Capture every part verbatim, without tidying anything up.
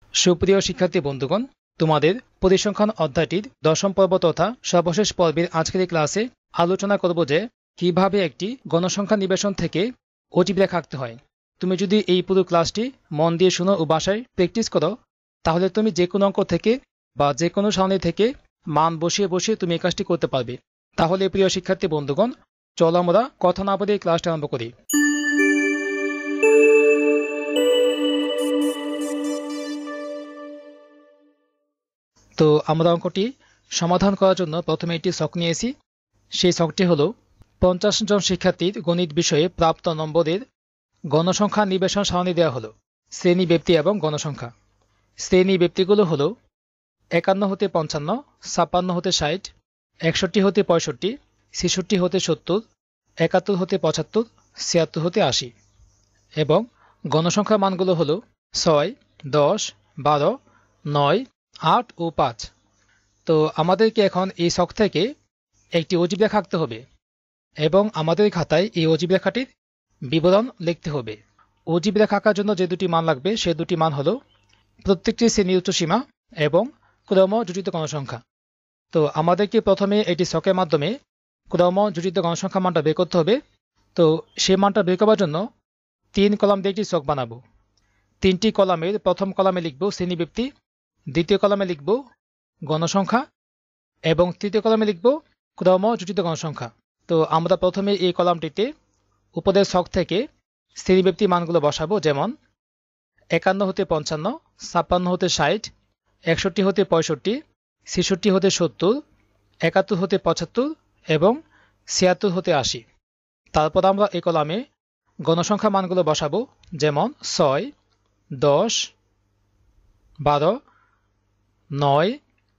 সুপ্রিয় শিক্ষার্থী বন্ধুগণ, তোমাদের পরিসংখ্যান অধ্যায়টির দশম পর্ব তথা সর্বশেষ পর্বের আজকের এই ক্লাসে আলোচনা করব যে কিভাবে একটি গণসংখ্যা নিবেশন থেকে অজীব রেখা আঁকতে হয়। তুমি যদি এই পুরো ক্লাসটি মন দিয়ে শুনো ও বাসায় প্র্যাকটিস করো, তাহলে তুমি যে কোনো অঙ্ক থেকে বা যে কোনো সারণী থেকে মান বসিয়ে বসিয়ে তুমি এই কাজটি করতে পারবে। তাহলে প্রিয় শিক্ষার্থী বন্ধুগণ, চলো আমরা কথা না বলে এই ক্লাসটা আরম্ভ করি। তো আমরা অঙ্কটি সমাধান করার জন্য প্রথমে একটি ছক নিয়েছি। সেই ছকটি হলো পঞ্চাশ জন শিক্ষার্থীর গণিত বিষয়ে প্রাপ্ত নম্বরের গণসংখ্যা নিবেশন সারণী দেওয়া হলো। শ্রেণী ব্যক্তি এবং গণসংখ্যা। শ্রেণী ব্যক্তিগুলো হলো একান্ন হতে পঞ্চান্ন, ছাপ্পান্ন হতে ষাট, একষট্টি হতে পঁয়ষট্টি, ছেষট্টি হতে সত্তর, একাত্তর হতে পঁচাত্তর, ছিয়াত্তর হতে আশি। এবং গণসংখ্যার মানগুলো হলো ছয়, দশ, বারো, নয়, আট ও পাঁচ। তো আমাদেরকে এখন এই ছক থেকে একটি অজীব রেখা আঁকতে হবে এবং আমাদের খাতায় এই অজীব রেখাটির বিবরণ লিখতে হবে। অজীব রেখা আঁকার জন্য যে দুটি মান লাগবে সে দুটি মান হলো প্রত্যেকটি শ্রেণীর উচ্চসীমা এবং ক্রমযোজিত গণসংখ্যা। তো আমাদেরকে প্রথমে এটি ছকের মাধ্যমে ক্রমযোজিত গণসংখ্যা মানটা বের করতে হবে। তো সেই মানটা বের করার জন্য তিন কলাম দিয়ে একটি ছক বানাবো। তিনটি কলামের প্রথম কলামে লিখব শ্রেণী ব্যক্তি, দ্বিতীয় কলামে লিখব গণসংখ্যা এবং তৃতীয় কলামে লিখব ক্রমযোজিত গণসংখ্যা। তো আমরা প্রথমে এই কলামটিতে উপরের ছক থেকে শ্রেণী ব্যক্তি মানগুলো বসাবো, যেমন একান্ন হতে পঞ্চান্ন, ছাপ্পান্ন হতে ষাট, একষট্টি হতে পঁয়ষট্টি, ছেষট্টি হতে সত্তর, একাত্তর হতে পঁচাত্তর এবং ছিয়াত্তর হতে আশি। তারপর আমরা এই কলামে গণসংখ্যা মানগুলো বসাবো, যেমন ছয়, দশ, বারো, নয়,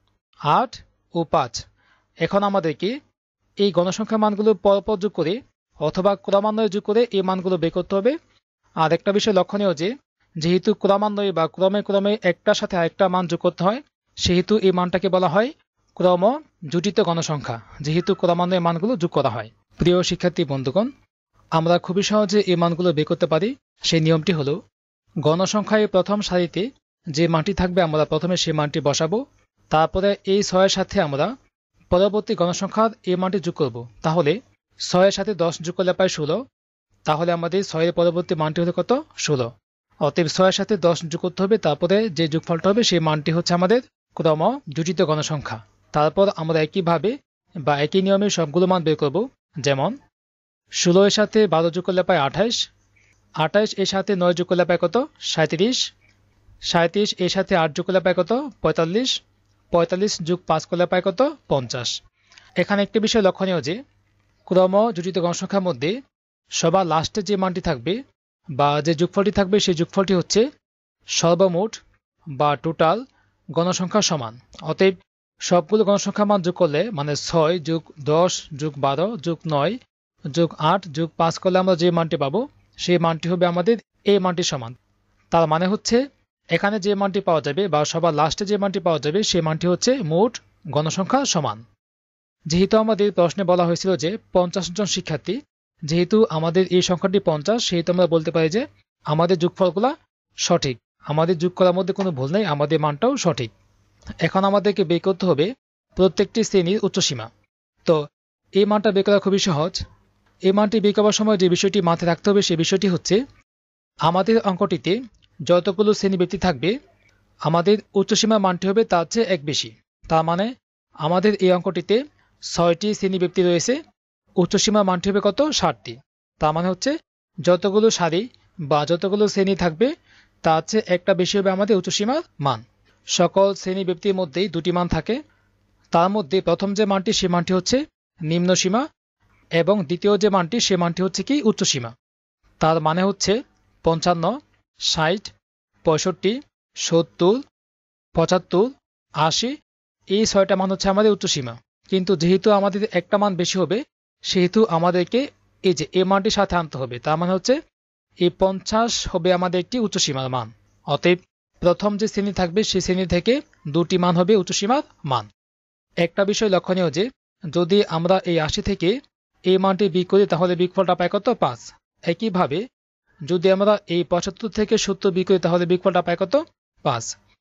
আট ও পাঁচ। এখন আমাদেরকে এই গণসংখ্যা মানগুলো পরপর যোগ করে অথবা ক্রমান্বয়ে যোগ করে এই মানগুলো বের করতে হবে। আর একটা বিষয় লক্ষণীয় যে যেহেতু ক্রমান্বয়ে বা ক্রমে ক্রমে একটার সাথে আরেকটা মান যোগ করতে হয়, সেহেতু এই মানটাকে বলা হয় ক্রমযোজিত গণসংখ্যা, যেহেতু ক্রমান্বয়ে মানগুলো যোগ করা হয়। প্রিয় শিক্ষার্থী বন্ধুগণ, আমরা খুবই সহজে এই মানগুলো বের করতে পারি। সেই নিয়মটি হলো গণসংখ্যায় প্রথম সারিতে যে মানটি থাকবে আমরা প্রথমে সেই মানটি বসাবো, তারপরে এই ছয়ের সাথে আমরা পরবর্তী গণসংখ্যার এই মানটি যোগ করব। তাহলে ছয়ের সাথে দশ যোগ করলে পাই ষোলো। তাহলে আমাদের ছয়ের পরবর্তী মানটি হলো কত? ষোলো। অতএব ছয়ের সাথে দশ যোগ করতে হবে, তারপরে যে যোগফলটা হবে সেই মানটি হচ্ছে আমাদের ক্রমযোজিত গণসংখ্যা। তারপর আমরা একইভাবে বা একই নিয়মে সবগুলো মান বের করব, যেমন ষোলো এর সাথে বারো যোগ করলে পাই আঠাইশ, আঠাইশ এর সাথে নয় যোগ করলে পাই কত? সাঁত্রিশ, সাঁত্রিশ এর সাথে আট যোগ করলে পাই কত? পঁয়তাল্লিশ, পঁয়তাল্লিশ যোগ পাঁচ করলে পাই কত? পঞ্চাশ। এখানে একটি বিষয় লক্ষণীয় যে ক্রমযোজিত গণসংখ্যার মধ্যে সবার লাস্টে যে মানটি থাকবে বা যে যোগফলটি থাকবে সেই যোগফলটি হচ্ছে সর্বমোট বা টোটাল গণসংখ্যার সমান। অতএব সবগুলো গণসংখ্যা মান যোগ করলে মানে ছয় যোগ দশ যোগ বারো যোগ নয় যোগ আট যোগ পাঁচ করলে আমরা যে মানটি পাবো সেই মানটি হবে আমাদের এই মানটির সমান। তার মানে হচ্ছে এখানে যে মানটি পাওয়া যাবে বা সবার লাস্টে যে মানটি পাওয়া যাবে সেই মানটি হচ্ছে মোট গণসংখ্যা সমান। যেহেতু আমাদের প্রশ্নে বলা হয়েছিল যে পঞ্চাশ জন শিক্ষার্থী, যেহেতু আমাদের এই সংখ্যাটি পঞ্চাশ, সেহেতু আমরা বলতে পারি যে আমাদের যোগফলগুলা সঠিক, আমাদের যোগ করার মধ্যে কোনো ভুল নেই, আমাদের মানটাও সঠিক। এখন আমাদেরকে বের করতে হবে প্রত্যেকটি শ্রেণীর উচ্চসীমা। তো এই মানটা বের করা খুবই সহজ। এই মানটি বের করার সময় যে বিষয়টি মাথায় রাখতে হবে সেই বিষয়টি হচ্ছে আমাদের অঙ্কটিতে যতগুলো শ্রেণী ব্যক্তি থাকবে আমাদের উচ্চসীমার মানটি হবে তার চেয়ে এক বেশি। তার মানে আমাদের এই অঙ্কটিতে ছয়টি শ্রেণী ব্যক্তি রয়েছে, উচ্চসীমার মানটি হবে কত? ষাটটি। তার মানে হচ্ছে যতগুলো সারি বা যতগুলো শ্রেণী থাকবে তার চেয়ে একটা বেশি হবে আমাদের উচ্চসীমার মান। সকল শ্রেণী ব্যক্তির মধ্যেই দুটি মান থাকে, তার মধ্যে প্রথম যে মানটি সে মানটি হচ্ছে নিম্নসীমা এবং দ্বিতীয় যে মানটি সে মানটি হচ্ছে কি? উচ্চসীমা। তার মানে হচ্ছে পঞ্চান্ন, ষাট, পঁয়ষট্টি, সত্তর, পঁচাত্তর, আশি, এই ছয়টা মান হচ্ছে আমাদের উচ্চসীমা। কিন্তু যেহেতু আমাদের একটা মান বেশি হবে সেহেতু আমাদেরকে এই যে এই মানটির সাথে আনতে হবে। তার মানে হচ্ছে এই পঞ্চাশ হবে আমাদের একটি উচ্চসীমার মান। অতএব প্রথম যে শ্রেণী থাকবে সেই শ্রেণী থেকে দুটি মান হবে উচ্চসীমার মান। একটা বিষয় লক্ষণীয় যে যদি আমরা এই আশি থেকে এই মানটি বিয়োগ করি তাহলে বিয়োগফলটা পাই কত? পাঁচ। একইভাবে যদি আমরা এই পঁচাত্তর থেকে সত্তর বিয়োগ করি তাহলে বিয়োগফলটা পাই কত? পাঁচ।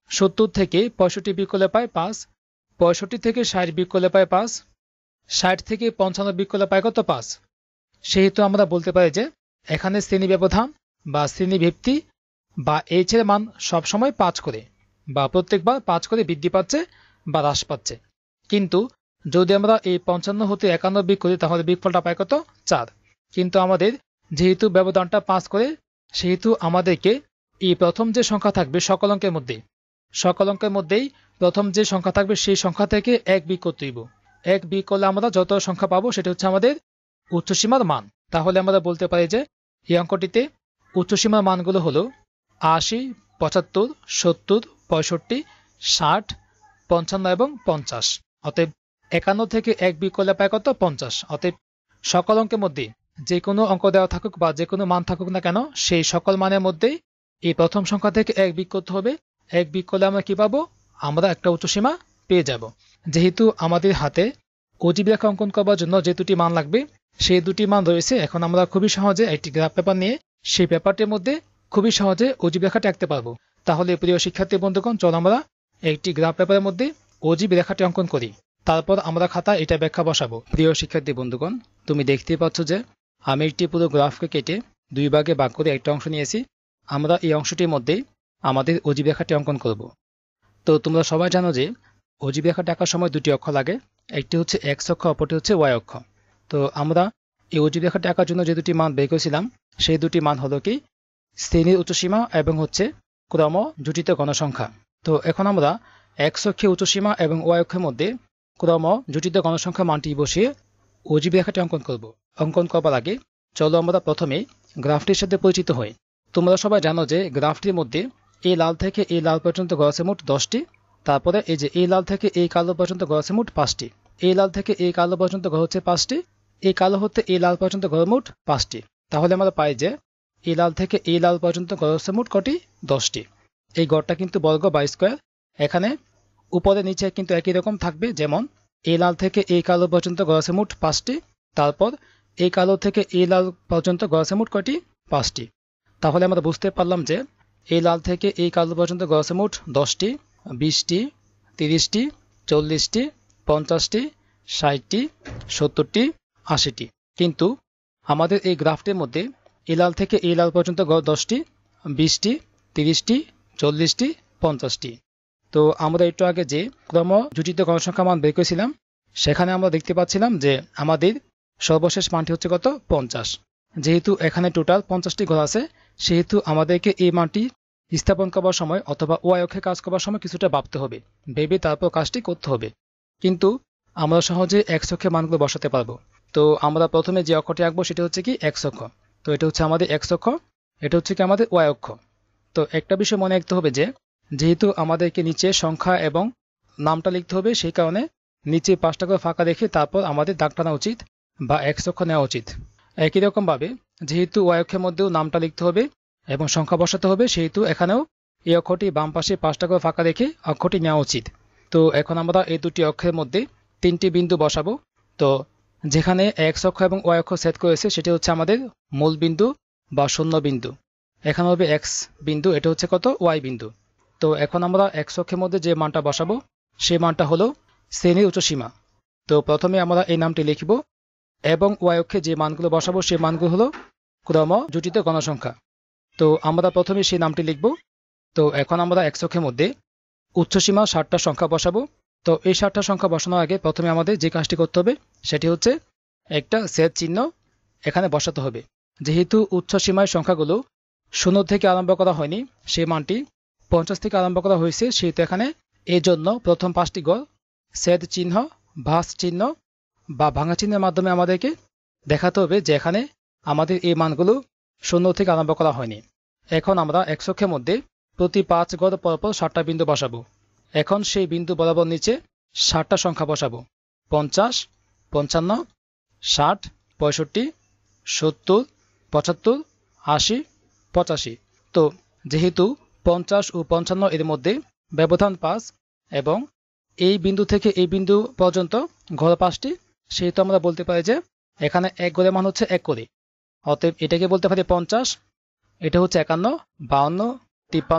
সত্তর থেকে পঁয়ষট্টি বিয়োগ করলে পাই পাঁচ, পঁয়ষট্টি থেকে ষাট বিয়োগ করলে পাই পাঁচ, ষাট থেকে পঞ্চান্ন বিয়োগ করলে পাই কত পাঁচ। সেহেতু আমরা বলতে পারি যে এখানে শ্রেণী ব্যবধান বা শ্রেণী ভিত্তি বা এইচ এর মান সবসময় পাঁচ করে বা প্রত্যেকবার পাঁচ করে বৃদ্ধি পাচ্ছে বা হ্রাস পাচ্ছে। কিন্তু যদি আমরা এই পঞ্চান্ন হতে একান্ন বিয়োগ করি তাহলে বিয়োগফলটা পাই কত চার। কিন্তু আমাদের যেহেতু ব্যবধানটা পাঁচ করে সেহেতু আমাদেরকে এই প্রথম যে সংখ্যা থাকবে সকল অঙ্কের মধ্যে সকল অঙ্কের মধ্যেই প্রথম যে সংখ্যা থাকবে সেই সংখ্যা থেকে এক বিয়োগ করতে হইব। এক বিয়োগ করলে আমরা যত সংখ্যা পাবো সেটা হচ্ছে আমাদের উচ্চসীমার মান। তাহলে আমরা বলতে পারি যে এই অঙ্কটিতে উচ্চসীমার মানগুলো হলো আশি, পঁচাত্তর, সত্তর, পঁয়ষট্টি, ষাট, পঞ্চান্ন এবং পঞ্চাশ। অতএব একান্ন থেকে এক বিয়োগ করলে পায় কত পঞ্চাশ। অতএব সকল অঙ্কের মধ্যে যে কোনো অঙ্ক দেওয়া থাকুক বা যে কোনো মান থাকুক না কেন সেই সকল মানের মধ্যেই এই প্রথম সংখ্যা থেকে এক বিয়োগ করতে হবে। এক বিয়োগ করলে আমরা কি পাবো, আমরা একটা উচ্চসীমা পেয়ে যাব। যেহেতু আমাদের হাতে অজীব রেখা অঙ্কন করবার জন্য যে দুটি মান লাগবে সেই দুটি মান রয়েছে, এখন আমরা খুবই সহজে একটি গ্রাফ পেপার নিয়ে সেই পেপারটির মধ্যে খুবই সহজে অজীব রেখাটি আঁকতে পারবো। তাহলে প্রিয় শিক্ষার্থী বন্ধুগণ, চলো আমরা একটি গ্রাফ পেপারের মধ্যে অজীব রেখাটি অঙ্কন করি, তারপর আমরা খাতা এটা ব্যাখ্যা বসাবো। প্রিয় শিক্ষার্থী বন্ধুগণ, তুমি দেখতেই পাচ্ছ যে আমি একটি পুরো গ্রাফকে কেটে দুই ভাগে ভাগ করে একটা অংশ নিয়েছি। আমরা এই অংশটির মধ্যেই আমাদের অজীব রেখাটি অঙ্কন করব। তো তোমরা সবাই জানো যে অজীব রেখাটি আঁকার সময় দুটি অক্ষ লাগে, একটি হচ্ছে এক্স অক্ষ, অপরটি হচ্ছে ওয়াই অক্ষ। তো আমরা এই অজীব রেখাটি আঁকার জন্য যে দুটি মান বের করেছিলাম সেই দুটি মান হলো কি শ্রেণীর উচ্চসীমা এবং হচ্ছে ক্রম জুটিত গণসংখ্যা। তো এখন আমরা এক্স অক্ষে উচ্চসীমা এবং ওয়াই অক্ষের মধ্যে ক্রম জুটিত গণসংখ্যা মানটি বসিয়ে অজীব রেখাটি অঙ্কন করব। অঙ্কন করবার আগে চলো আমরা প্রথমে গ্রাফটির সাথে পরিচিত হই। তোমরা সবাই জানো যে গ্রাফটির মধ্যে এই লাল থেকে এই লাল পর্যন্ত গড় আছে মোট দশটি, তারপরে এই যে এই লাল থেকে এই কালো পর্যন্ত গড় আছে মোট পাঁচটি, এই লাল থেকে এই কালো পর্যন্ত গড় হচ্ছে পাঁচটি, এই কালো হতে এই লাল পর্যন্ত গড় মোট পাঁচটি। তাহলে আমরা পাই যে এই লাল থেকে এই লাল পর্যন্ত গড় হচ্ছে মোট কটি দশটি। এই গড়টা কিন্তু বর্গ বা স্কোয়ার। এখানে উপরে নিচে কিন্তু একই রকম থাকবে, যেমন এই লাল থেকে এই কালো পর্যন্ত গড় আছে মোট পাঁচটি, তারপর এই কালো থেকে এই লাল পর্যন্ত গড় আছে মোট কয়টি পাঁচটি। তাহলে আমরা বুঝতে পারলাম যে এই লাল থেকে এই কালো পর্যন্ত গড় আছে মোট দশটি, বিশটি, তিরিশটি, চল্লিশটি, পঞ্চাশটি, ষাটটি, সত্তরটি, আশিটি। কিন্তু আমাদের এই গ্রাফটির মধ্যে এই লাল থেকে এই লাল পর্যন্ত গড় দশটি, বিশটি, তিরিশটি, চল্লিশটি, পঞ্চাশটি। তো আমরা একটু আগে যে ক্রম জুটিত গণসংখ্যা মান বের করেছিলাম সেখানে আমরা দেখতে পাচ্ছিলাম যে আমাদের সর্বশেষ মানটি হচ্ছে কত পঞ্চাশ। যেহেতু এখানে টোটাল পঞ্চাশটি ঘর আছে সেহেতু আমাদেরকে এই মানটি স্থাপন করবার সময় অথবা ওয়াই অক্ষে কাজ করবার সময় কিছুটা ভাবতে হবে, ভেবে তারপর কাজটি করতে হবে। কিন্তু আমরা সহজে এক্স অক্ষে মানগুলো বসাতে পারবো। তো আমরা প্রথমে যে অক্ষটি আঁকবো সেটা হচ্ছে কি এক্স অক্ষ। তো এটা হচ্ছে আমাদের এক্স অক্ষ, এটা হচ্ছে কি আমাদের ওয়াই অক্ষ। তো একটা বিষয় মনে রাখতে হবে যে যেহেতু আমাদেরকে নিচে সংখ্যা এবং নামটা লিখতে হবে, সেই কারণে নিচে পাঁচটা করে ফাঁকা রেখে তারপর আমাদের দাগ টানা উচিত বা এক্স অক্ষ নেওয়া উচিত। একই রকমভাবে যেহেতু ওয়াই অক্ষের মধ্যেও নামটা লিখতে হবে এবং সংখ্যা বসাতে হবে, সেহেতু এখানেও এই অক্ষটি বাম পাশে পাঁচটা করে ফাঁকা রেখে অক্ষটি নেওয়া উচিত। তো এখন আমরা এই দুটি অক্ষের মধ্যে তিনটি বিন্দু বসাবো। তো যেখানে এক্স অক্ষ এবং ওয়াই অক্ষ সেট করেছে সেটি হচ্ছে আমাদের মূল বিন্দু বা শূন্য বিন্দু। এখানে হবে এক্স বিন্দু, এটা হচ্ছে কত ওয়াই বিন্দু। তো এখন আমরা এক্স অক্ষের মধ্যে যে মানটা বসাবো সেই মানটা হলো শ্রেণীর উচ্চসীমা। তো প্রথমে আমরা এই নামটি লিখব এবং ওয়াই অক্ষে যে মানগুলো বসাবো সেই মানগুলো হলো ক্রম জুটিত গণসংখ্যা। তো আমরা প্রথমে সেই নামটি লিখব। তো এখন আমরা এক্স অক্ষের মধ্যে উচ্চসীমা ষাটটা সংখ্যা বসাবো। তো এই ষাটটা সংখ্যা বসানোর আগে প্রথমে আমাদের যে কাজটি করতে হবে সেটি হচ্ছে একটা ছেদ চিহ্ন এখানে বসাতে হবে। যেহেতু উচ্চসীমায় সংখ্যাগুলো শূন্য থেকে আরম্ভ করা হয়নি, সেই মানটি পঞ্চাশ থেকে আরম্ভ করা হয়েছে, সেহেতু এখানে এই জন্য প্রথম পাঁচটি গড় ছেদ চিহ্ন, ভাঁজ চিহ্ন বা ভাঙা চিহ্নের মাধ্যমে আমাদেরকে দেখাতে হবে যে এখানে আমাদের এই মানগুলো শূন্য থেকে আরম্ভ করা হয়নি। এখন আমরা এক্স অক্ষের মধ্যে প্রতি পাঁচ গড় পরপর ষাটটা বিন্দু বসাবো। এখন সেই বিন্দু বরাবর নিচে ষাটটা সংখ্যা বসাবো, পঞ্চাশ, পঞ্চান্ন, ষাট, পঁয়ষট্টি, সত্তর, পঁচাত্তর, আশি, পঁচাশি। তো যেহেতু পঞ্চাশ ও পঞ্চান্ন এর মধ্যে ব্যবধান পাঁচ এবং এই বিন্দু থেকে এই বিন্দু পর্যন্ত ঘর পাঁচটি, সেহেতু আমরা বলতে পারি যে এখানে এক গড়ের মান হচ্ছে এক করে। অতএব এটাকে বলতে পারি পঞ্চাশ, এটা হচ্ছে একান্ন, বাউন্ন, তিপ্পান্ন,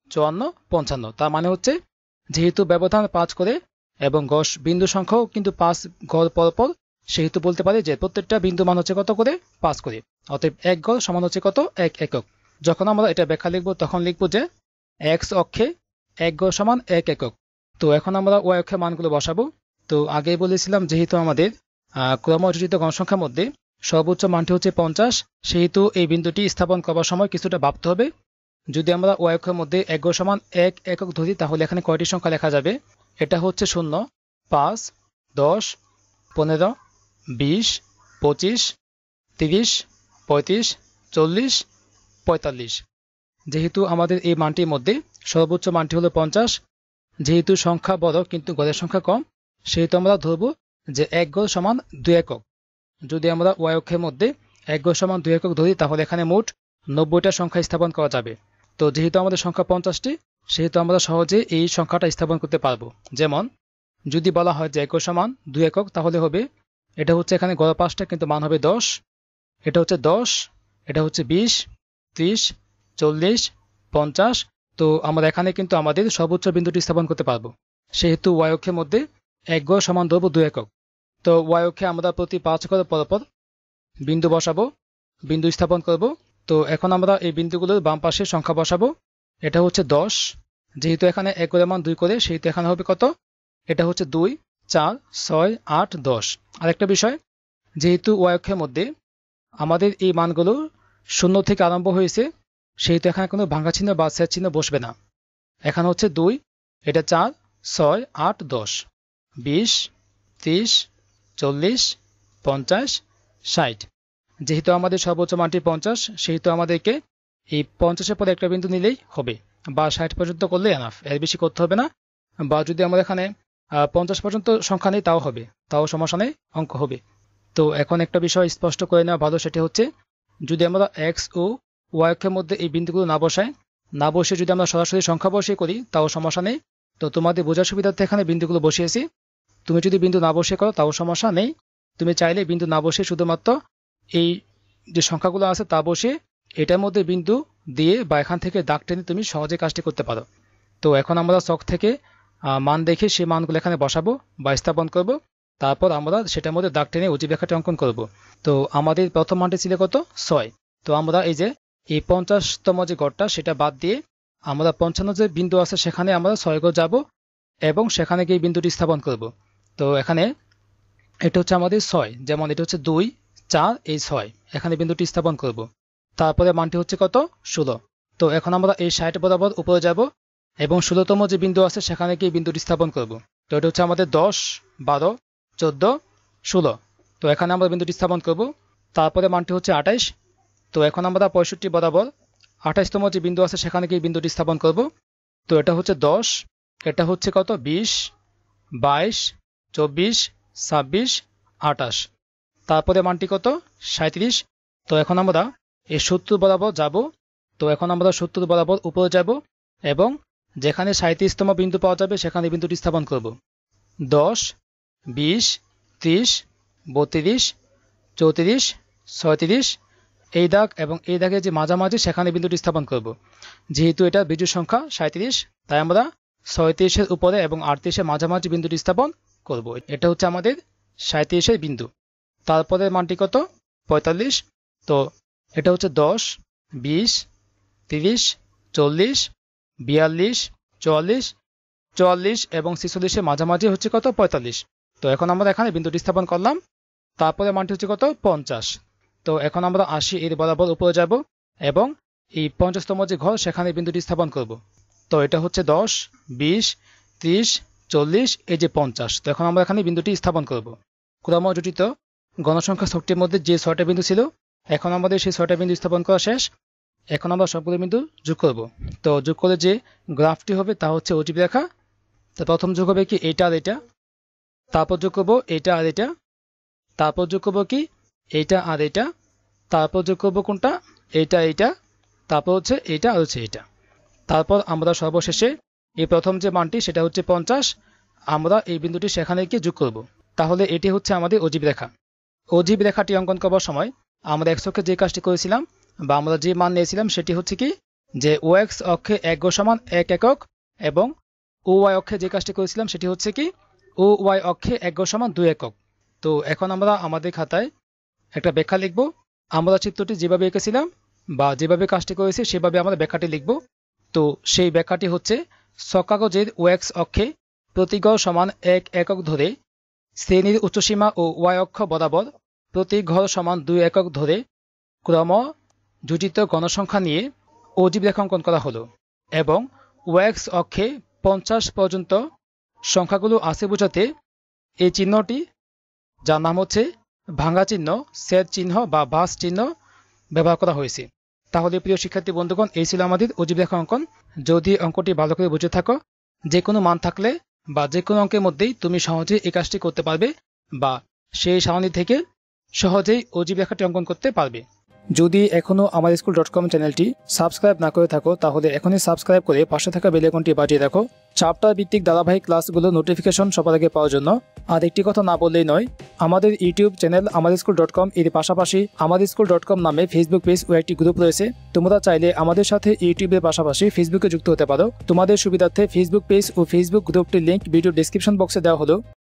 চুয়ান্ন, পঞ্চান্ন। তার মানে হচ্ছে যেহেতু ব্যবধান পাঁচ করে এবং গড় বিন্দু সংখ্যাও কিন্তু পাঁচ গড় পরপর, সেহেতু বলতে পারি যে প্রত্যেকটা বিন্দু মান হচ্ছে কত করে, পাঁচ করে। অতএব এক গড় সমান হচ্ছে কত, এক একক। যখন আমরা এটা ব্যাখ্যা লিখবো তখন লিখবো যে এক্স অক্ষে এক গড় সমান এক একক। তো এখন আমরা ওয়াই অক্ষে মানগুলো বসাবো। তো আগেই বলেছিলাম যেহেতু আমাদের ক্রমযোজিত গণসংখ্যার মধ্যে সর্বোচ্চ মানটি হচ্ছে পঞ্চাশ, সেহেতু এই বিন্দুটি স্থাপন করবার সময় কিছুটা ভাবতে হবে। যদি আমরা ওয়াই অক্ষের মধ্যে এক গড় সমান এক একক ধরি তাহলে এখানে কয়টি সংখ্যা লেখা যাবে? এটা হচ্ছে শূন্য, পাঁচ, দশ, পনেরো, বিশ, পঁচিশ, তিরিশ, পঁয়ত্রিশ, চল্লিশ, পঁয়তাল্লিশ। যেহেতু আমাদের এই মানটির মধ্যে সর্বোচ্চ মানটি হলো পঞ্চাশ, যেহেতু সংখ্যা বড় কিন্তু গড়ের সংখ্যা কম, সেহেতু আমরা ধরব যে এক গড় সমান দুই একক। যদি আমরা ওয়াই অক্ষের মধ্যে এক গড় সমান দুই একক ধরি তাহলে এখানে মোট নব্বইটা সংখ্যা স্থাপন করা যাবে। তো যেহেতু আমাদের সংখ্যা পঞ্চাশটি, সেহেতু আমরা সহজে এই সংখ্যাটা স্থাপন করতে পারবো। যেমন যদি বলা হয় যে এক গড় সমান দুই একক তাহলে হবে, এটা হচ্ছে এখানে গড় পাঁচটা কিন্তু মান হবে দশ, এটা হচ্ছে দশ, এটা হচ্ছে বিশ, ত্রিশ, চল্লিশ, পঞ্চাশ। তো আমরা এখানে কিন্তু আমাদের সর্বোচ্চ বিন্দুটি স্থাপন করতে পারবো। সেহেতু ওয়াই অক্ষের মধ্যে এক গড় সমান ধরবো দুই একক। তো ওয়াই অক্ষে আমরা প্রতি পাঁচ গড় পরপর বিন্দু বসাবো, বিন্দু স্থাপন করব। তো এখন আমরা এই বিন্দুগুলোর বাম পাশে সংখ্যা বসাবো। এটা হচ্ছে দশ, যেহেতু এখানে এক গড়ের মান দুই করে সেহেতু এখানে হবে কত, এটা হচ্ছে দুই, চার, ছয়, আট, দশ। আরেকটা বিষয়, যেহেতু ওয়াই অক্ষের মধ্যে আমাদের এই মানগুলো শূন্য থেকে আরম্ভ হয়েছে, সেহেতু এখানে কোনো ভাঙা চিহ্ন বা ছেদ চিহ্ন বসবে না। এখানে হচ্ছে দুই, এটা চার, ছয়, আট, দশ, বিশ, ত্রিশ, চল্লিশ, পঞ্চাশ, ষাট। যেহেতু আমাদের সর্বোচ্চ মানটি পঞ্চাশ, সেহেতু আমাদেরকে এই পঞ্চাশের পরে একটা বিন্দু নিলেই হবে, বা ষাট পর্যন্ত করলে এনাফ, এর বেশি করতে হবে না। বা যদি আমরা এখানে পঞ্চাশ পর্যন্ত সংখ্যা নেই তাও হবে, তাও সমস্যা নেই, অঙ্ক হবে। তো এখন একটা বিষয় স্পষ্ট করে নেওয়া ভালো, সেটা হচ্ছে যদি আমরা এক্স ও ওয়াই অক্ষের মধ্যে এই বিন্দুগুলো না বসাই, না বসে যদি আমরা সরাসরি সংখ্যা বসিয়ে করি তাও সমস্যা নেই। তো তোমাদের বোঝার সুবিধার্থে এখানে বিন্দুগুলো বসিয়েছি। তুমি যদি বিন্দু না বসে করো তাও সমস্যা নেই, তুমি চাইলে বিন্দু না বসে শুধুমাত্র এই যে সংখ্যাগুলো আছে তা বসে এটার মধ্যে বিন্দু দিয়ে বা এখান থেকে দাগ টেনে তুমি সহজে কাজটি করতে পারো। তো এখন আমরা ছক থেকে মান দেখে সেই মানগুলো এখানে বসাবো বা স্থাপন করব, তারপর আমরা সেটার মধ্যে দাগ টেনে অজিব রেখাটি অঙ্কন করব। তো আমাদের প্রথম মানটি ছিল কত, ছয়। তো আমরা এই যে এই পঞ্চাশতম যে গড়টা সেটা বাদ দিয়ে আমরা পঞ্চান্ন যে বিন্দু আছে সেখানে আমরা ছয় গড় যাব এবং সেখানে গিয়ে বিন্দুটি স্থাপন করব। তো এখানে এটা হচ্ছে আমাদের ছয়, যেমন এটা হচ্ছে দুই, চার, এই ছয়, এখানে বিন্দুটি স্থাপন করব। তারপরে মানটি হচ্ছে কত, ষোলো। তো এখন আমরা এই ষাট বরাবর উপরে যাব এবং ষোলোতম যে বিন্দু আছে সেখানে গিয়ে বিন্দুটি স্থাপন করব। তো এটা হচ্ছে আমাদের দশ, বারো, চোদ্দ, ষোলো। তো এখানে আমরা বিন্দুটি স্থাপন করব। তারপরে মানটি হচ্ছে আঠাইশ। তো এখন আমরা পঁয়ষট্টি বরাবর আঠাইশতম যে বিন্দু আছে সেখানে গিয়ে বিন্দুটি স্থাপন করব। তো এটা হচ্ছে দশ, এটা হচ্ছে কত, বিশ, বাইশ, চব্বিশ, ছাব্বিশ, আঠাশ। তারপরে মানটি কত, সাঁত্রিশ। তো এখন আমরা এই সত্তর বরাবর যাব। তো এখন আমরা সত্তর বরাবর উপরে যাব এবং যেখানে সাঁত্রিশতম বিন্দু পাওয়া যাবে সেখানে বিন্দুটি স্থাপন করব। দশ, বিশ, ত্রিশ, বত্রিশ, চৌত্রিশ, ছয়ত্রিশ, এই দাগ এবং এই দাগের যে মাঝামাঝি সেখানে বিন্দুটি স্থাপন করব। যেহেতু এটা বিজোড় সংখ্যা সাঁত্রিশ, তাই আমরা ছয়ত্রিশের উপরে এবং আটত্রিশের মাঝামাঝি বিন্দুটি স্থাপন করব। এটা হচ্ছে আমাদের সাঁত্রিশের বিন্দু। তারপরে মানটি কত, পঁয়তাল্লিশ। তো এটা হচ্ছে দশ, বিশ, তিরিশ, চল্লিশ, বিয়াল্লিশ, চুয়াল্লিশ, চুয়াল্লিশ এবং ছেচল্লিশের মাঝামাঝি হচ্ছে কত, পঁয়তাল্লিশ। তো এখন আমরা এখানে বিন্দুটি স্থাপন করলাম। তারপরে মানটি হচ্ছে কত, পঞ্চাশ। তো এখন আমরা আশি এর বরাবর উপরে যাব এবং এই পঞ্চাশতম যে ঘর সেখানে বিন্দুটি স্থাপন করব। তো এটা হচ্ছে দশ, বিশ, ত্রিশ, চল্লিশ, এই যে পঞ্চাশ। তো এখন আমরা এখানে বিন্দুটি স্থাপন করব। ক্রমযোজিত গণসংখ্যা ছকটির মধ্যে যে ছয়টা বিন্দু ছিল, এখন আমাদের সেই ছয়টা বিন্দু স্থাপন করা শেষ। এখন আমরা সবগুলো বিন্দু যোগ করব। তো যোগ করে যে গ্রাফটি হবে তা হচ্ছে অজিব রেখা। তো প্রথম যোগ হবে কি এইটা আর এটা, তারপর যোগ করবো এইটা আর এটা, তারপর যোগ করবো কি এইটা আর এটা, তারপর যোগ করবো কোনটা, এইটা এইটা, তারপর হচ্ছে এইটা আর হচ্ছে এইটা। তারপর আমরা সর্বশেষে এই প্রথম যে মানটি সেটা হচ্ছে পঞ্চাশ, আমরা এই বিন্দুটি সেখানে গিয়ে যোগ করব। তাহলে এটি হচ্ছে আমাদের অজিব রেখা। অজিব রেখাটি অঙ্কন করবার সময় আমরা একশোকে যে কাজটি করেছিলাম বা আমরা যে মান নিয়েছিলাম সেটি হচ্ছে কি যে ও এক্স অক্ষে এক গড় সমান এক একক এবং ও ওয়াই অক্ষে যে কাজটি করেছিলাম সেটি হচ্ছে কি ও ওয়াই অক্ষে এক গড় সমান দুই একক। তো এখন আমরা আমাদের খাতায় একটা ব্যাখ্যা লিখব। আমরা চিত্রটি যেভাবে এঁকেছিলাম বা যেভাবে কাজটি করেছি সেভাবে আমরা ব্যাখ্যাটি লিখব। তো সেই ব্যাখ্যাটি হচ্ছে ছক-কাগজের ও এক্স অক্ষে প্রতি গড় সমান এক একক ধরে শ্রেণীর উচ্চসীমা ও ওয়াই অক্ষ বরাবর প্রতি ঘর সমান দুই একক ধরে ক্রম যোজিত গণসংখ্যা নিয়ে অজীব রেখা অঙ্কন করা হলো এবং ও এক্স অক্ষে পঞ্চাশ পর্যন্ত সংখ্যাগুলো আছে বোঝাতে এই চিহ্নটি, যার নাম হচ্ছে ভাঙা চিহ্ন, ছেদ চিহ্ন বা বাস চিহ্ন ব্যবহার করা হয়েছে। তাহলে প্রিয় শিক্ষার্থী বন্ধুগণ, এই ছিল আমাদের অজীব রেখা অঙ্কন। যদি অঙ্কটি ভালো করে বুঝে থাকো, যে কোনো মান থাকলে বা যে কোনো অঙ্কের মধ্যেই তুমি সহজেই এই কাজটি করতে পারবে বা সেই সারণী থেকে সহজেই অজীব রেখাটি অঙ্কন করতে পারবে। যদি এখনও আমার স্কুল ডট কম চ্যানেলটি সাবস্ক্রাইব না করে থাকো তাহলে এখনই সাবস্ক্রাইব করে পাশে থাকা বেল আইকনটি বাজিয়ে রাখো চ্যাপ্টার ভিত্তিক ধারাবাহিক ক্লাসগুলো নোটিফিকেশন সবার আগে পাওয়ার জন্য। আর একটি কথা না বললেই নয়, আমাদের ইউটিউব চ্যানেল আমার স্কুল ডট কম এর পাশাপাশি আমার স্কুল ডট কম নামে ফেসবুক পেজ ও একটি গ্রুপ রয়েছে। তোমরা চাইলে আমাদের সাথে ইউটিউবের পাশাপাশি ফেসবুকে যুক্ত হতে পারো। তোমাদের সুবিধার্থে ফেসবুক পেজ ও ফেসবুক গ্রুপটির লিঙ্ক ভিডিও ডেসক্রিপশন বক্সে দেওয়া হলো।